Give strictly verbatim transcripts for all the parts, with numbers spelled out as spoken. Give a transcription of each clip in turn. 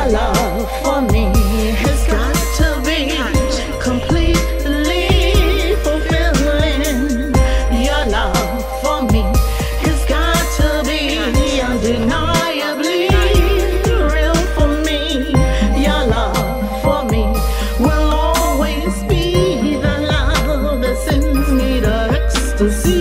love for me has got to be completely fulfilling. Your love for me has got to be undeniably real for me. Your love for me will always be the love that sends me to ecstasy.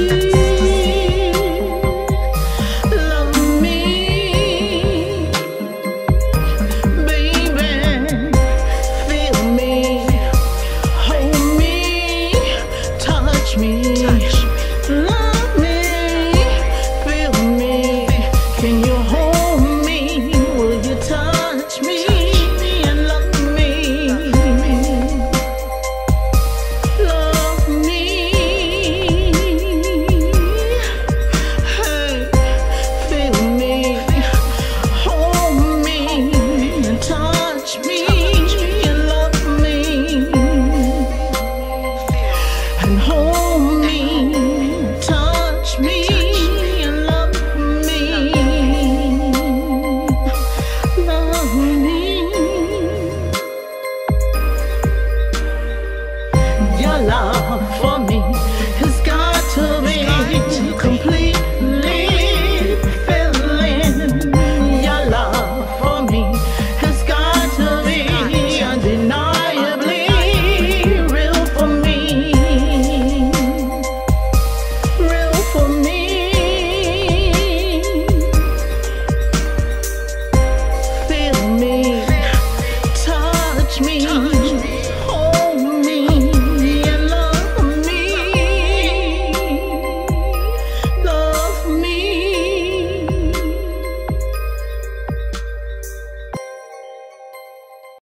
Love for me